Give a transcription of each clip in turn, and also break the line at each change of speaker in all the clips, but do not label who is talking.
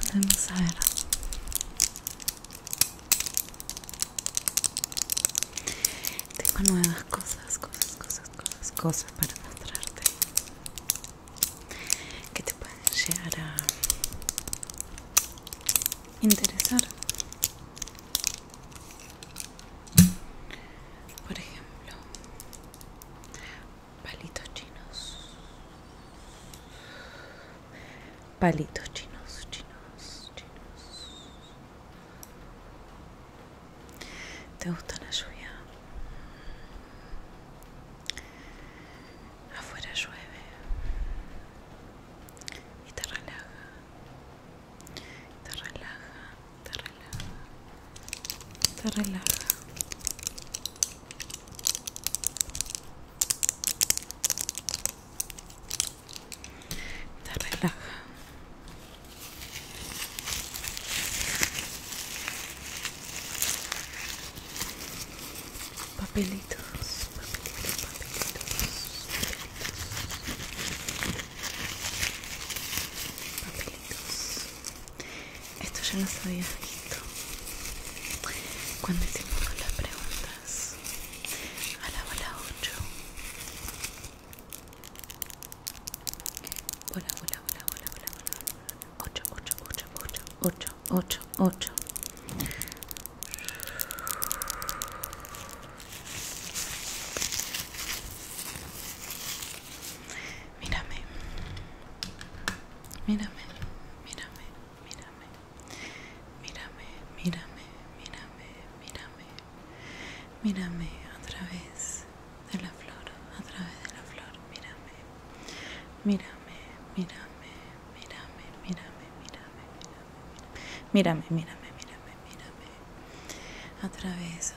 Vamos a ver. Tengo nuevas cosas para mostrarte que te pueden llegar a interesar. Por ejemplo, palitos chinos. Palitos chinos. ¿Te gusta la lluvia? Afuera llueve y te relaja, te relaja, te relaja, te relaja. Te relaja. Papelitos. Esto ya los habías visto cuando hicimos las preguntas a la bola 8. Bola 8. Mírame a través de la flor, mírame. A través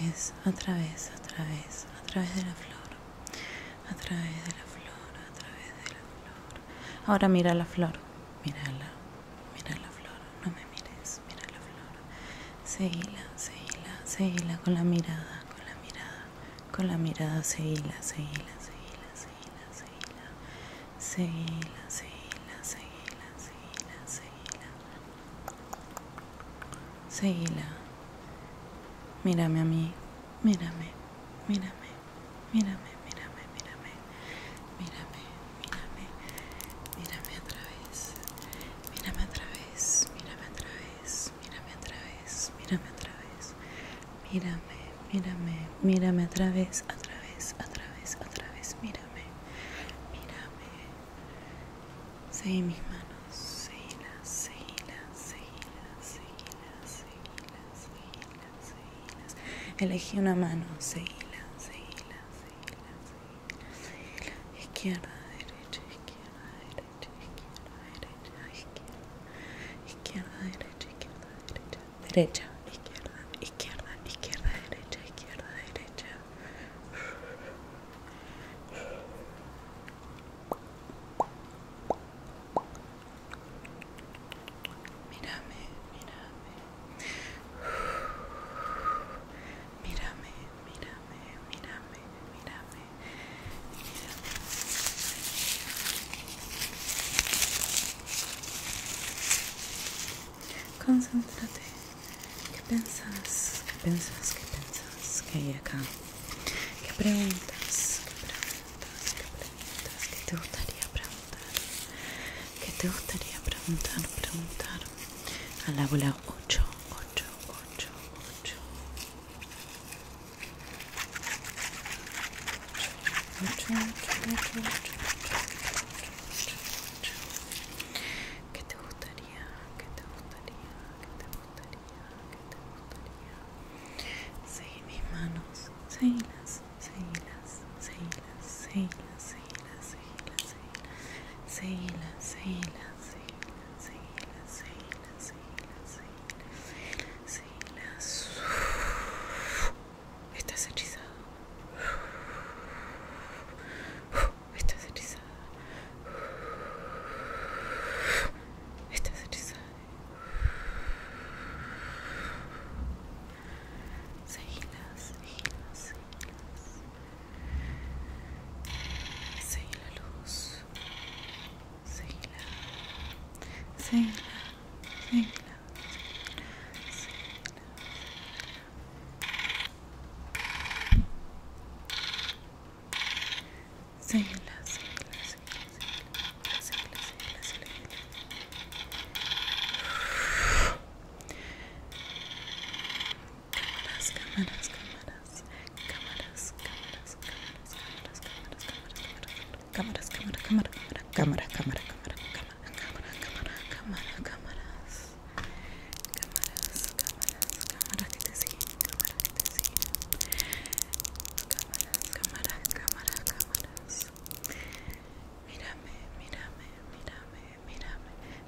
de la flor. Ahora mira la flor. Mira la flor. No me mires, mira la flor. Seguila con la mirada. Seguila. Seguila. Mírame a mí. Mírame otra vez. Mírame. Seguí mis manos. Seguila. Elegí una mano. Seguila. Izquierda, derecha. Derecha. Izquierda, derecha. Mírame. Concéntrate. ¿Qué pensás que hay acá? ¿Qué preguntas? ¿Qué te gustaría preguntar? A la bola 8. ¿Qué te gustaría? Seguí mis manos. Seguilas. Estás hechizado.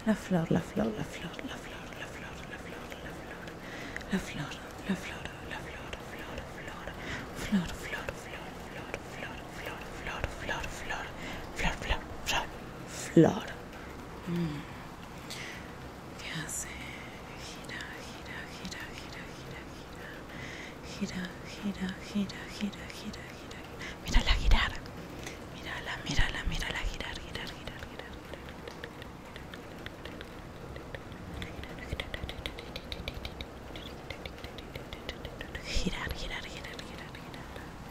La flor, la flor, la flor, la flor, la flor, la flor, la flor, la flor, la flor, la flor, flor, flor, flor, flor, flor, flor, flor, flor, flor, flor, flor, flor, flor, flor. ¿Qué hace? Gira, gira, gira, gira, gira, gira, gira, gira, gira, gira, gira. Mírala girar. Mírala, mírala, mírala girar, girar, girar, girar. Girar, girar, girar, girar, girar.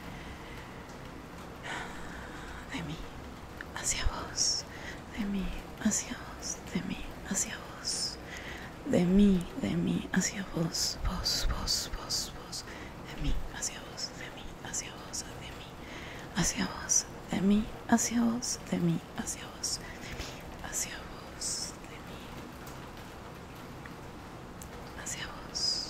De mí hacia vos, de mí hacia vos, de mí hacia vos, de mí hacia vos, vos, vos, vos, vos, de mí hacia vos, de mí hacia vos, de mí hacia vos, de mí hacia vos, de mí hacia vos, de mí hacia vos, de mí hacia vos.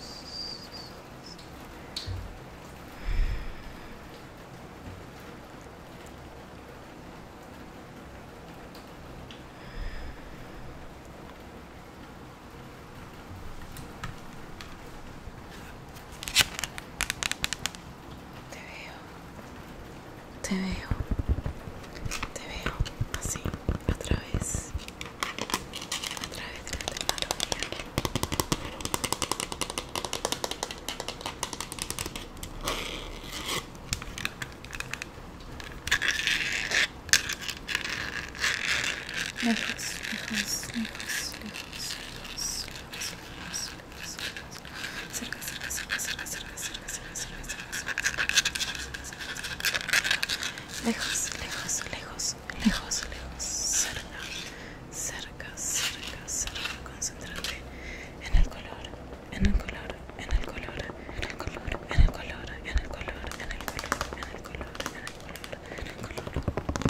Te veo así, a través de la tecnología. Lejos, lejos, lejos, lejos, lejos, lejos, lejos, lejos, cerca, cerca, cerca, cerca, cerca, cerca, cerca, cerca, lejos, lejos, lejos, lejos, lejos, cerca, cerca, cerca, cerca. Concéntrate en el color, en el color, en el color, en el color, en el color, en el color, en el color, en el color, en el color, en el color.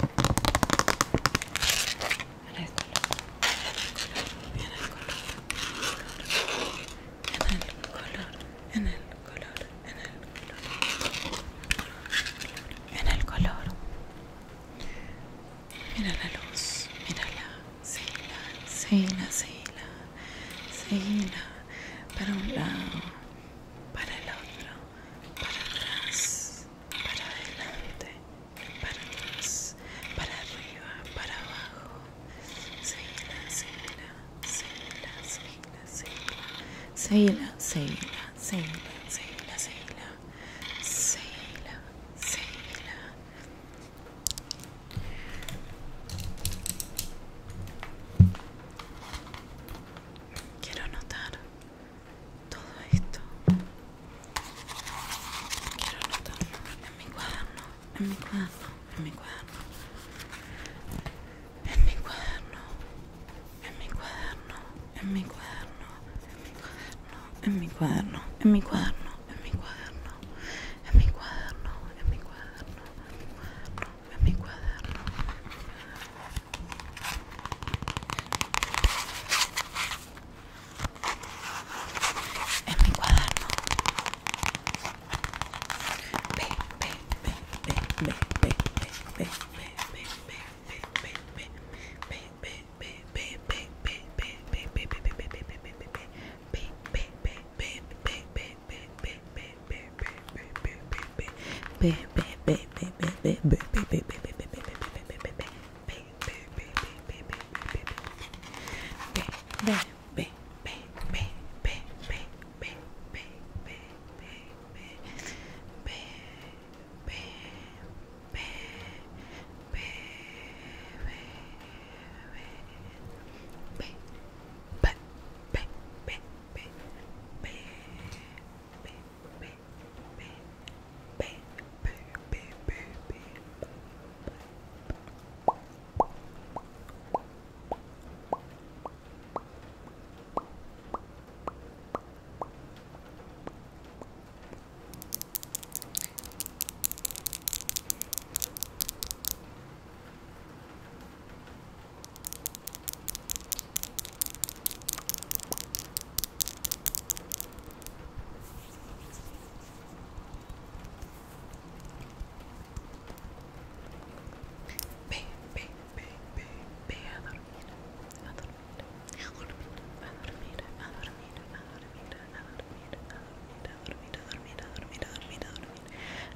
Mira la luz, mírala, seguila, seguila, seguila, para un lado, para el otro, para atrás, para adelante, para atrás, para arriba, para abajo. Seguila, seguila, seguila, seguila, seguila, seguila, seguila, seguila, seguila, seguila, seguila, seguila. Quiero anotar todo esto. Quiero anotarlo en mi cuaderno, en mi cuaderno, en mi cuaderno, en mi cuaderno, en mi cuaderno, en mi cuaderno, en mi cuaderno, en mi cuaderno, en mi cuaderno, en mi cuaderno, en mi cuaderno, en mi cuaderno. En mi cuaderno.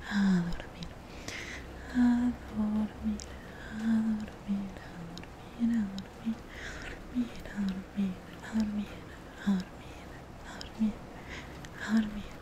a dormir, a dormir, a dormir, a dormir, a dormir, a dormir, a dormir, a dormir, a dormir, a dormir, a dormir.